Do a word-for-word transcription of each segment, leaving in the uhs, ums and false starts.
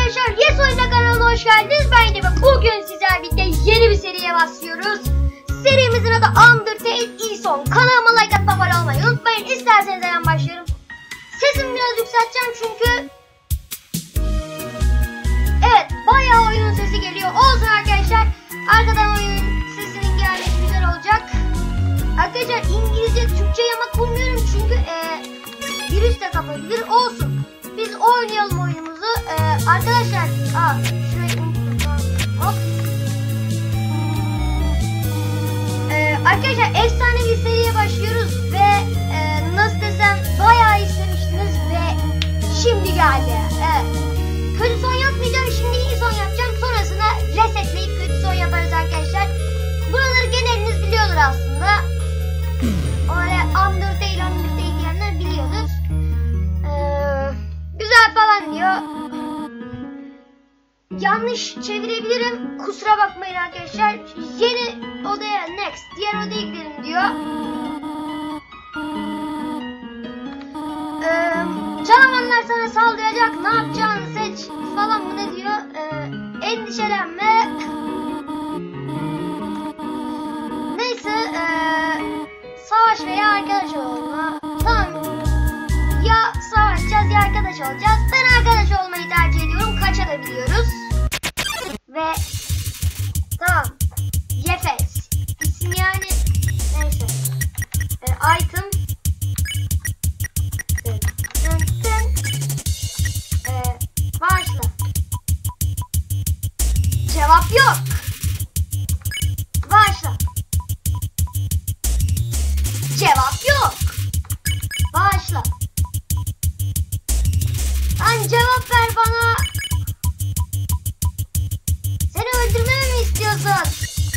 arkadaşlar, Y E S Oyunda kanalına hoş geldiniz. Ben de bugün sizlerle birlikte yeni bir seriye başlıyoruz. Serimizin adı Undertale Y E S. Kanalıma like atıp abone olmayı unutmayın. İsterseniz hemen başlıyorum. Sesimi biraz yükselteceğim çünkü evet, bayağı oyunun sesi geliyor. Olsun arkadaşlar. Arkadan oyunun sesinin gelmesi güzel olacak. Arkadaşlar İngilizce Türkçe yamak bulmuyorum çünkü e, virüs de kapabilir. Olsun. Biz oynayalım oyunumuzu. Ee, arkadaşlar, aa, şurayı unuttum. Hop. Ee, arkadaşlar efsane bir seriye başlıyoruz ve e, nasıl desem bayağı istemiştiniz ve şimdi geldi. Evet. Kötü son yapmayacağım, şimdi iyi son yapacağım. Sonrasında resetleyip kötü son yaparız arkadaşlar. Buraları geneliniz biliyordur aslında. Öyle Undertale, Undertale diyenler biliyordur. Güzel falan diyor. Yanlış çevirebilirim. Kusura bakmayın arkadaşlar. Yeni odaya next. Diğer odaya gidelim diyor. Ee, canavarlar sana saldıracak. Ne yapacağını seç falan mı ne diyor. Ee, endişelenme. Neyse. Ee, savaş veya arkadaş olma. Tamam. Ya savaşacağız ya arkadaş olacağız. Ben arkadaş olmayı tercih ediyorum. Kaçabiliyoruz. Ve tamam. Y E S. İsim yani. Neyse. E, item. Dın, dın, dın. E, başla. Cevap yok. Başla. Cevap yok. Başla. Lan cevap ver bana. Seni öldürmemi mi istiyorsun?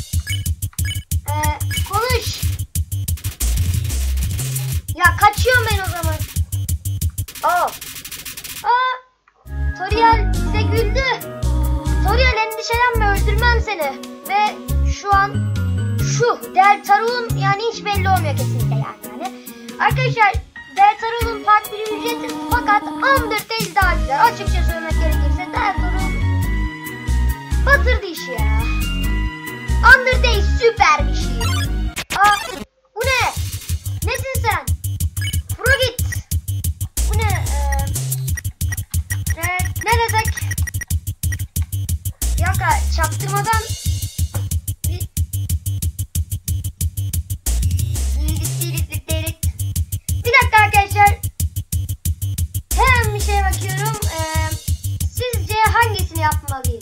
Ee, konuş. Ya kaçıyorum ben o zaman. Oh. Aa, TORİEL bize güldü. TORİEL endişelenme, öldürmem seni. Ve şu an şu Deltarun yani hiç belli olmuyor kesinlikle yani. yani. Arkadaşlar Deltarun'un part bir ücretsiz fakat Undertale daha güzel. Açıkça söylemek gerekirse Deltarun batırdı işi ya. Undertale süper bir şey. Aa, bu ne? Nesin sen? Pro git. Bu ne? Ee, ne desek? Yaka çaktırmadan bir Bir dakika arkadaşlar. Hemen bir şeye bakıyorum. Ee, sizce hangisini yapmalıyız?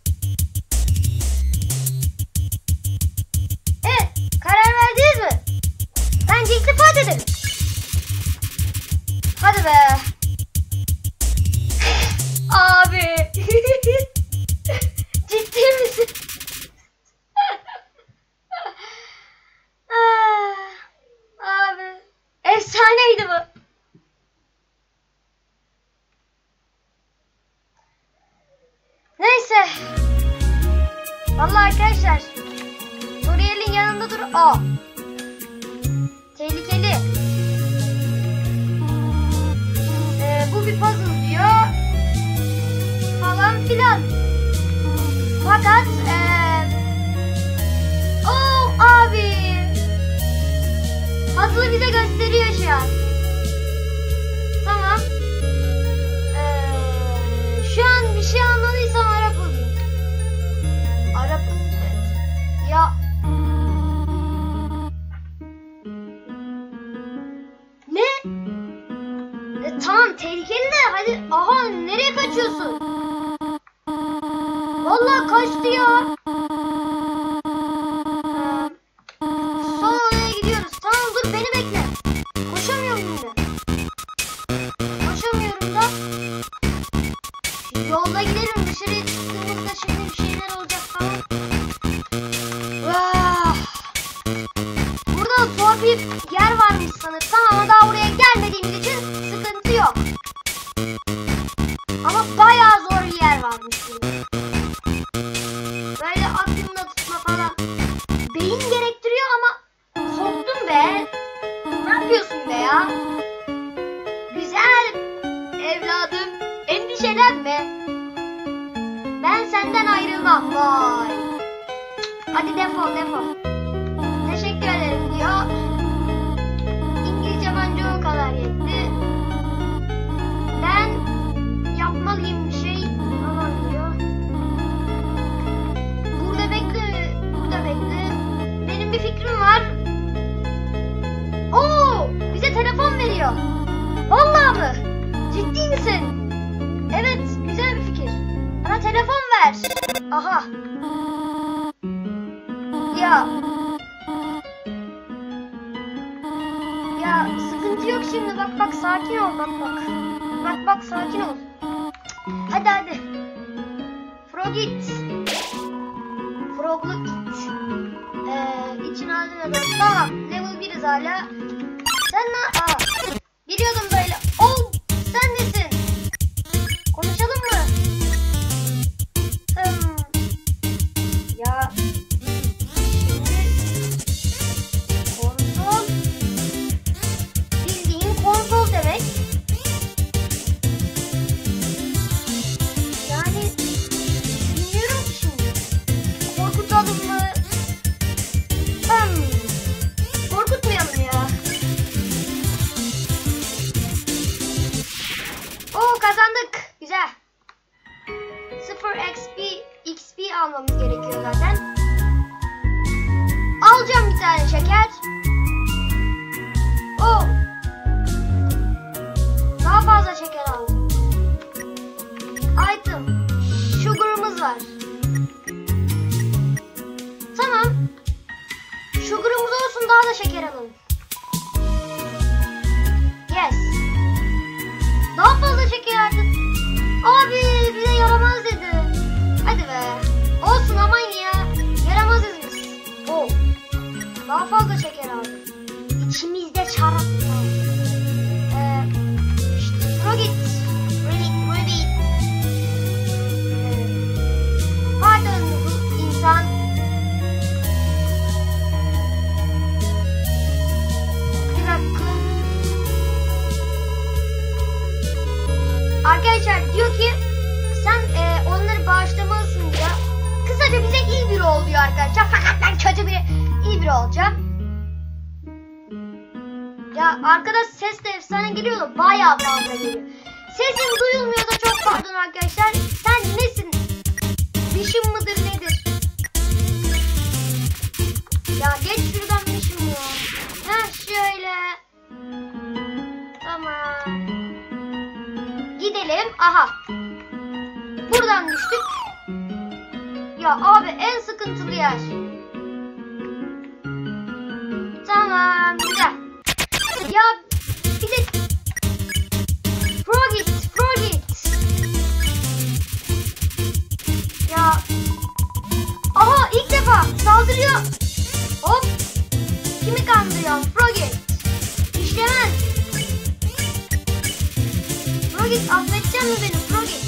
Evet. Karar verdiniz mi? Bence iltifat edelim. Hadi be. Abi. Ciddi misin? Abi. Efsaneydi bu. Neyse. Vallahi arkadaşlar. TORİEL'in yanında dur. Aa. Tehlikeli. Ee, bu bir puzzle diyor. Falan filan. Fakat ee... oh abi. Puzzle'ı bize gösteriyor şu an. Tamam. Ee, şu an bir şey anladıysam Arap olayım. Arap evet. Ya. Ne? E, tamam tehlikeli de hadi. Aha nereye kaçıyorsun? Vallahi kaçtı ya. Son odaya gidiyoruz. Tamam dur beni bekle. Koşamıyorum şimdi. Koşamıyorum da. Şimdi yolda gidelim. Dışarıya çıktığımızda şimdi bir şeyler olacak falan. Vah. Burada zor bir yer varmış sanırsam ama daha buraya gelmediğimiz için sıkıntı yok. Ama bayağı zor bir yer varmış burada. Böyle aklımda tutma falan. Beyin gerektiriyor ama korktum be. Ne yapıyorsun be ya? Güzel evladım, endişelenme. senden ayrılmam. Vay. Hadi defol defol. Teşekkür ederim diyor. İngilizce bence o kadar yetti. Ben yapmalıyım bir şey. Aman diyor. Burada bekle. Burada bekle. Benim bir fikrim var. Oo, bize telefon veriyor. Vallahi mı? Ciddi misin? Evet, güzel bir fikir. Bana telefon ver. Aha. Ya. Ya sıkıntı yok şimdi. Bak bak sakin ol. Bak bak. Bak bak sakin ol. Hadi hadi. Frogit. Froglu it. Ee, için ağzına da. Tamam. Level biriz hala. Sen ne? Aa. Biliyordum böyle. Oh. Sen nesin? Konuşalım mı? Hmm. Ya. Şimdi. Konsol. Bildiğin konsol demek. Yani. Bilmiyorum ki şimdi. Korkutalım mı? Hmm. Korkutmayalım ya. Oo, kazandık. Güzel. sıfır X P X P almamız gerekiyor zaten. Alacağım bir tane şeker. Oo. Daha fazla şeker aldım. Item. Sugar'ımız var. Tamam. Sugar'ımız olsun, daha da şeker alalım. Yes. Daha fazla şeker artık. Abi bize yaramaz dedi. Hadi be. Olsun aman ya. Yaramazız biz. Oh. Daha fazla şeker aldım. İçimizde çarap. Ee, işte Frogit. Frogit. Frogit. Ee, pardon bu insan. Bir dakika. Arkadaşlar diyor ki sen e, onları bağışlamalısın diyor. Kısaca bize iyi biri ol diyor arkadaşlar. Fakat ben kötü biri, iyi biri olacağım. Ya arkadaş ses de efsane geliyor da bayağı fazla geliyor. Sesin duyulmuyor da çok pardon arkadaşlar. Sen nesin? Mission mıdır nedir? Ya geç şuradan mission ya. Heh şöyle. Tamam. Gidelim. Aha. Buradan düştük. Ya abi en sıkıntılı yer. Tamam. Güzel. Ya bir de Frogit. Frogit. Ya. Aha ilk defa saldırıyor. Hop. Kimi kandırıyorsun? Frogit. İşlemez. Frogit affedecek mi beni Frogit?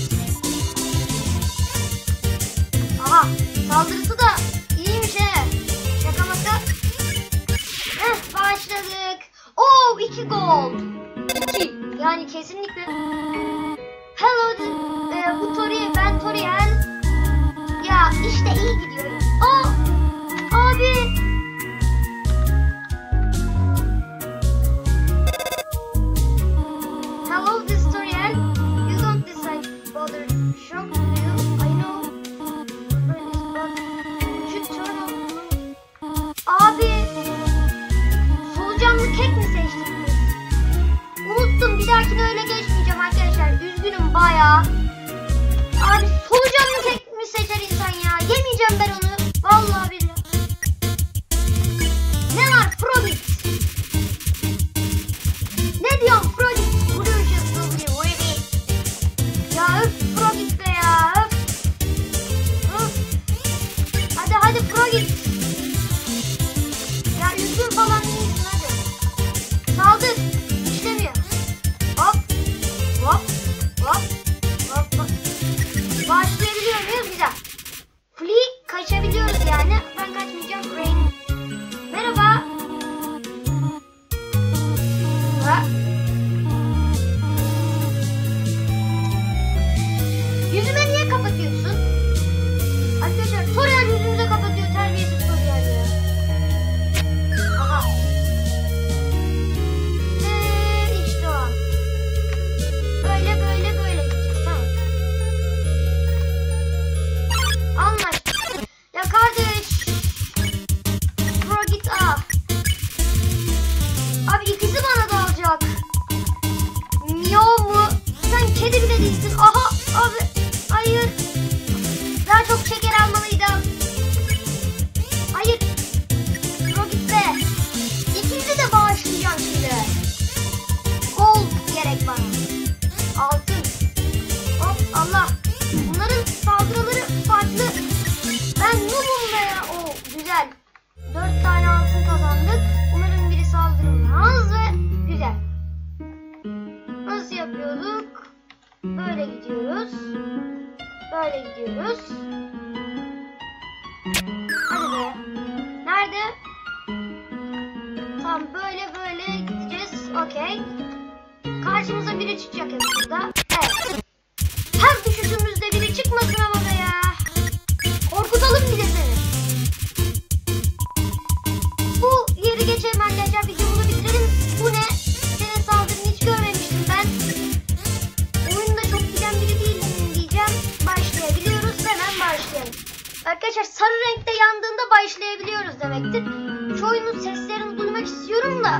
Aha saldırısı da iyiymiş he. Şaka maka. Heh başladık. Oo iki gold. İki. Yani kesinlikle. Hello e, bu TORİEL. Ben TORİEL. Ya işte iyi gidiyor. Aa abi. Hello this TORİEL. You don't decide bother shock you. I know. Should turn on. Abi. Solucanlı kek mi seçtik biz? Unuttum. Bir dahakine öyle geçmeyeceğim arkadaşlar. Üzgünüm bayağı. Abi solucanlı kek mi seçer insan ya? Yemeyeceğim ben onu. Vallahi billahi. Ne var Frogit? Ne diyorsun Frogit? Ya öf Frogit be ya öf. Öf. Hadi hadi Frogit. Ya üzgün falan değilsin hadi. Saldır. İşlemiyor. Hop. Hop. Hop. Hop. Hop. Başlayabiliyor muyuz? Güzel. Flea kaçabiliyor. Allah. Bunların saldırıları farklı. Ben noobum be ya. Oo, güzel. Dört tane altın kazandık. Umarım biri saldırmaz ve güzel. Nasıl yapıyorduk? Böyle gidiyoruz. Böyle gidiyoruz. Hadi be. Nerede? Tamam böyle böyle gideceğiz. Okey. Karşımıza biri çıkacak hep burada. Evet. Her düşüşümüzde biri çıkmasın ama be ya. Korkutalım bir de seni. Bu yeri geçelim arkadaşlar. Videomuzu bitirelim. Bu ne? Senin saldırını hiç görmemiştim ben. Oyunda çok bilen biri değilim diyeceğim. Başlayabiliyoruz. Hemen başlayalım. Arkadaşlar sarı renkte yandığında başlayabiliyoruz demektir. Şu oyunun seslerini duymak istiyorum da.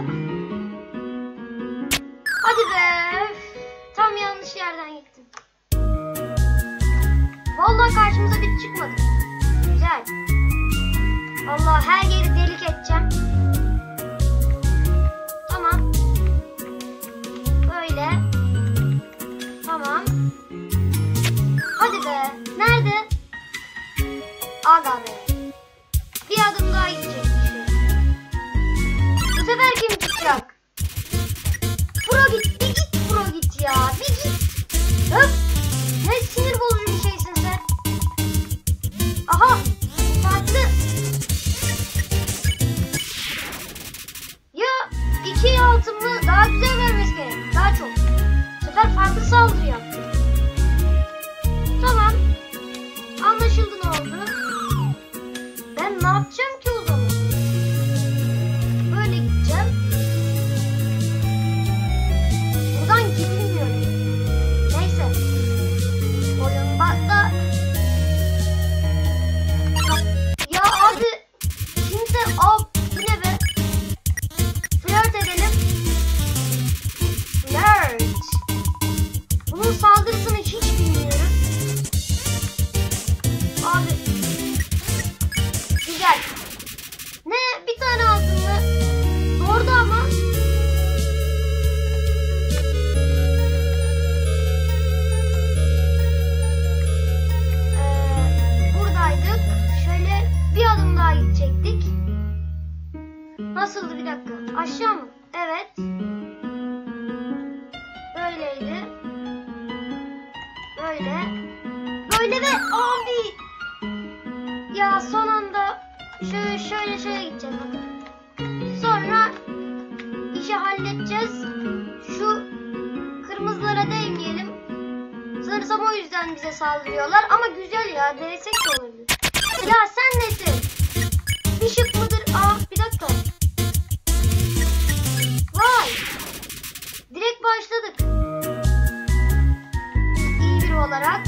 Hadi be. Tam yanlış yerden gittim. Vallahi karşımıza biri çıkmadı. Güzel. Vallahi her yeri delik edeceğim. Tamam. Böyle. Tamam. Hadi be. Nerede? Aga be. Bir adım daha gidecek. Bu sefer kim çıkacak? Pro git. Bir git pro git ya. Bir git. Öf. Ne sinir bozucu bir şeysin sen. Aha. Farklı. Ya iki altın mı? Daha güzel vermesi gerek. Daha çok. Bu sefer farklı saldırı yaptı. Tamam. Anlaşıldı ne oldu? Ben ne yapacağım ki o zaman? Böyle gideceğim. Buradan gidilmiyor. Neyse. Oyunda. Ya abi. Kimse al. Bu ne be? Flört edelim. Flört. Bunun saldırısını hiç bilmiyorum. Abi. Güzel. Ne? Bir tane aldın mı? Doğru ama. Ee, buradaydık. Şöyle bir adım daha gidecektik. Nasıldı bir dakika? Aşağı mı? Evet. Böyleydi. Böyle. Böyle ve abi. Ya son anda şöyle şöyle şöyle gideceğiz. Sonra işi halledeceğiz. Şu kırmızılara değmeyelim. Sanırsam o yüzden bize saldırıyorlar. Ama güzel ya. Denesek de olabilir. Ya sen nesin? Bir şık mıdır? Aa bir dakika. Vay. Direkt başladık. İyi biri olarak.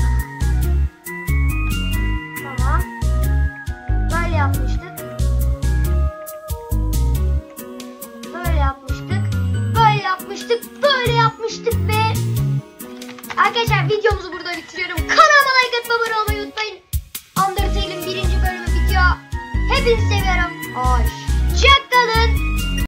Tamam. Böyle yapmıştık. Böyle yapmıştık. Böyle yapmıştık. Böyle yapmıştık ve arkadaşlar videomuzu burada bitiriyorum. Kanalıma like atmayı, abone olmayı unutmayın. Undertale'in birinci bölümü bitiyor. Hepinizi seviyorum. Hoş.